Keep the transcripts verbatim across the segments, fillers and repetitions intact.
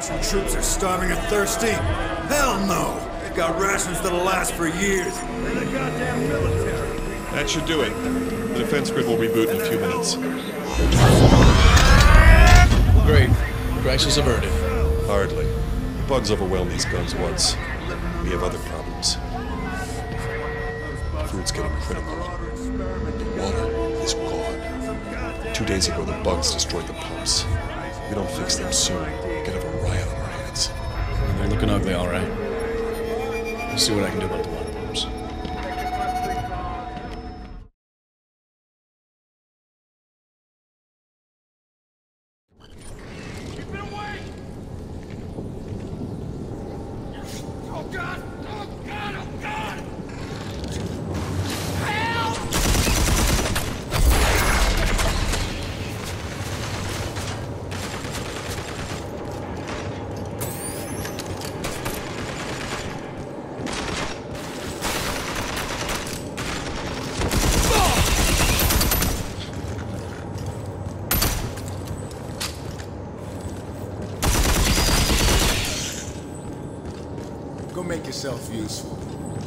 Russian troops are starving and thirsty? Hell no! They've got rations that'll last for years. They're the goddamn military. That should do it. The defense grid will reboot in a few minutes. Great. Crisis averted. Hardly. The bugs overwhelmed these guns once. We have other problems. Food's getting critical. The water is gone. Two days ago, the bugs destroyed the pumps. If we don't fix them soon, we're gonna have a riot on our hands. They're looking ugly, all right. Let's see what I can do about the water pumps. Go make yourself useful.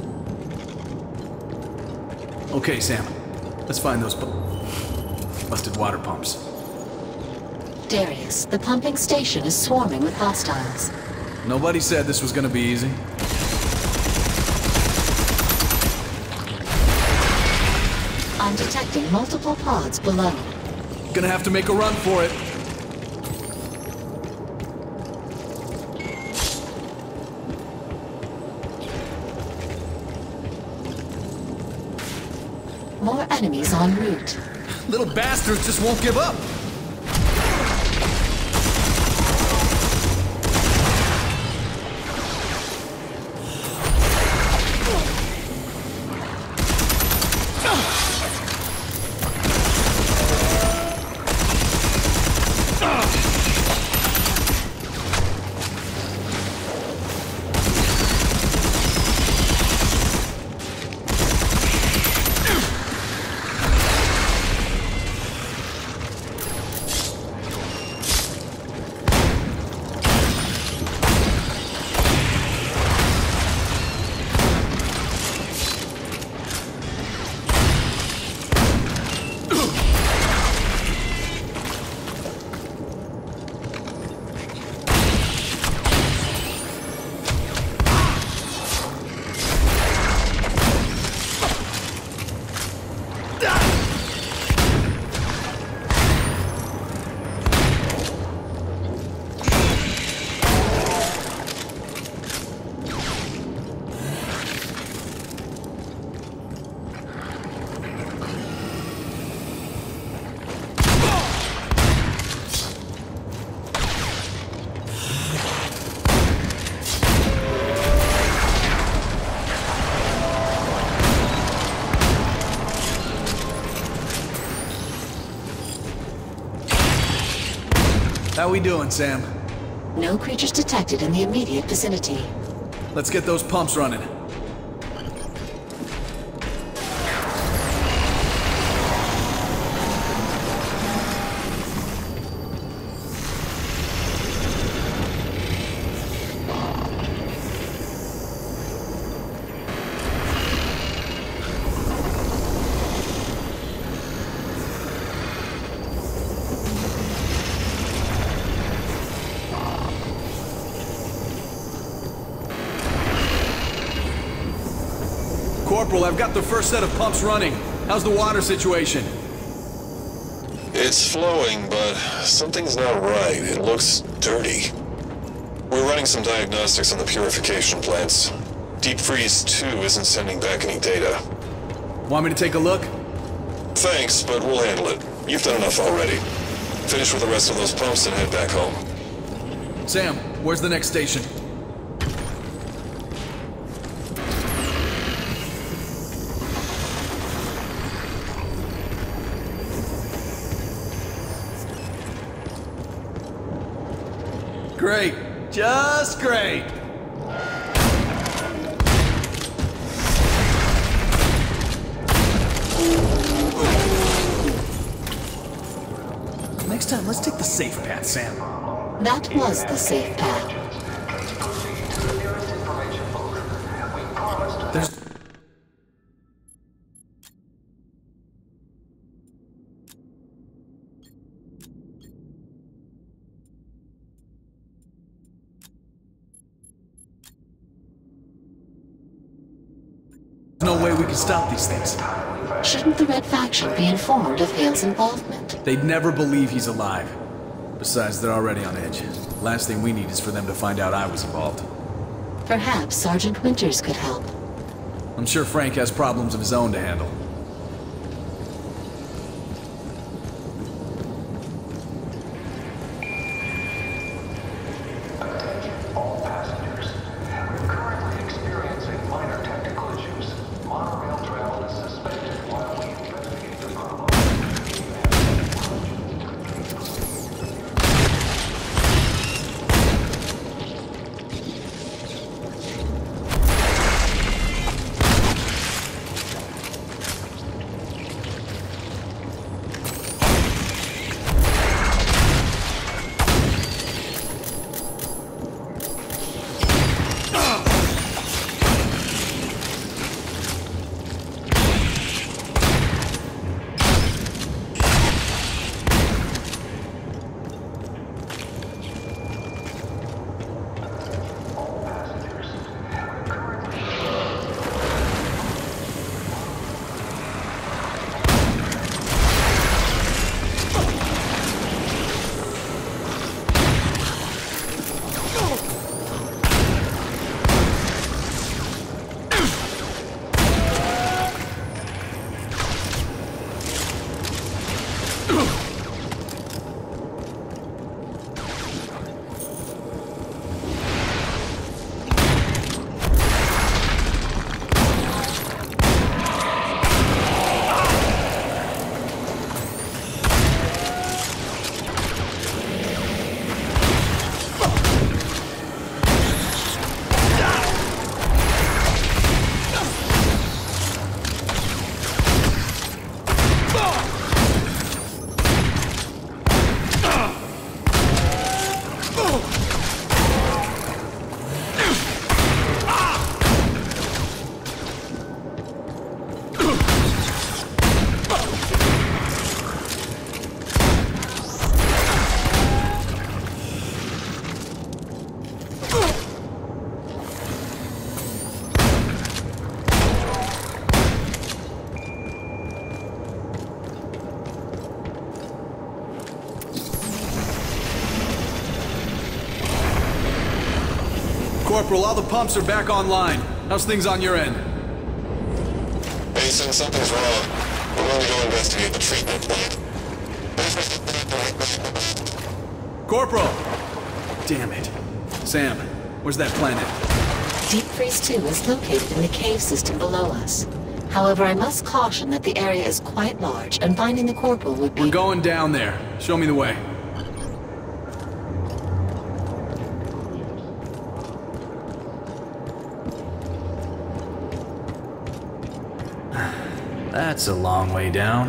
Okay, Sam. Let's find those bu busted water pumps. Darius, the pumping station is swarming with hostiles. Nobody said this was gonna be easy. I'm detecting multiple pods below. Gonna have to make a run for it. More enemies en route. Little bastards just won't give up. How we doing, Sam? No creatures detected in the immediate vicinity. Let's get those pumps running. Corporal, I've got the first set of pumps running. How's the water situation? It's flowing, but something's not right. It looks dirty. We're running some diagnostics on the purification plants. Deep Freeze two isn't sending back any data. Want me to take a look? Thanks, but we'll handle it. You've done enough already. Finish with the rest of those pumps and head back home. Sam, where's the next station? Great. Just great. Next time, let's take the safe path, Sam. That was the safe path. There's... no way we can stop these things. Shouldn't the Red Faction be informed of Hale's involvement? They'd never believe he's alive. Besides, they're already on edge. Last thing we need is for them to find out I was involved. Perhaps Sergeant Winters could help. I'm sure Frank has problems of his own to handle. All passengers. We're currently experiencing minor technical issues. Monorail travel is suspended while we investigate the problem. Corporal, all the pumps are back online. How's things on your end? Mason, something's wrong. We're going to go investigate the treatment plant. Corporal! Damn it. Sam, where's that planet? Deep Freeze two is located in the cave system below us. However, I must caution that the area is quite large, and finding the Corporal would be... We're going down there. Show me the way. That's a long way down.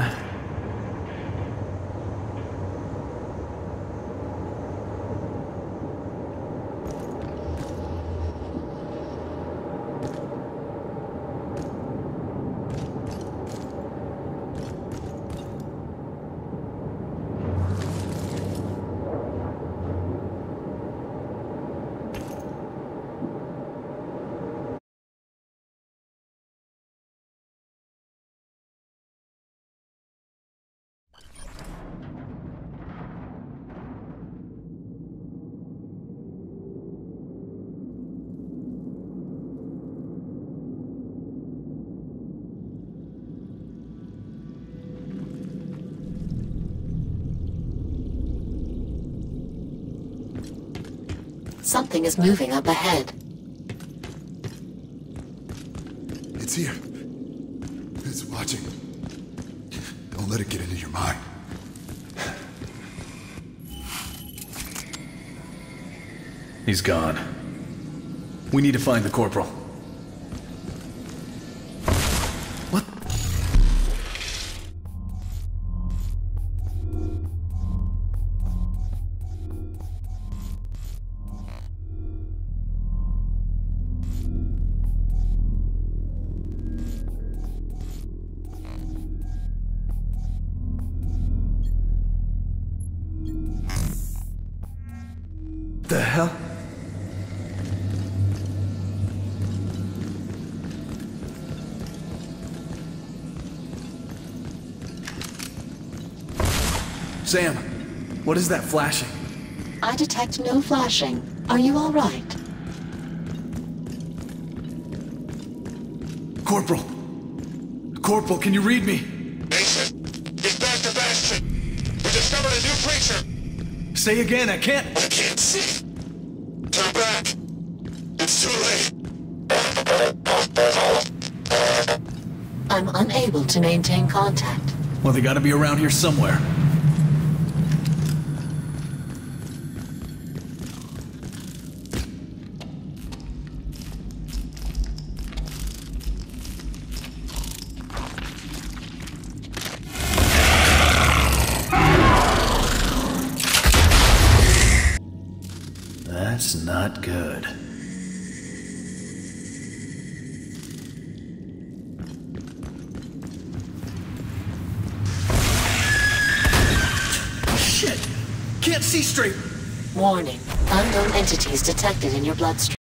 Something is moving up ahead. It's here. It's watching. Don't let it get into your mind. He's gone. We need to find the Corporal. What? the hell? Sam, what is that flashing? I detect no flashing. Are you all right? Corporal! Corporal, can you read me? Mason, get back to Bastion. We discovered a new creature. Say again, I can't... I can't see. Turn back. It's too late. I'm unable to maintain contact. Well, they gotta be around here somewhere. That's not good. Shit! Can't see straight! Warning. Unknown entities detected in your bloodstream.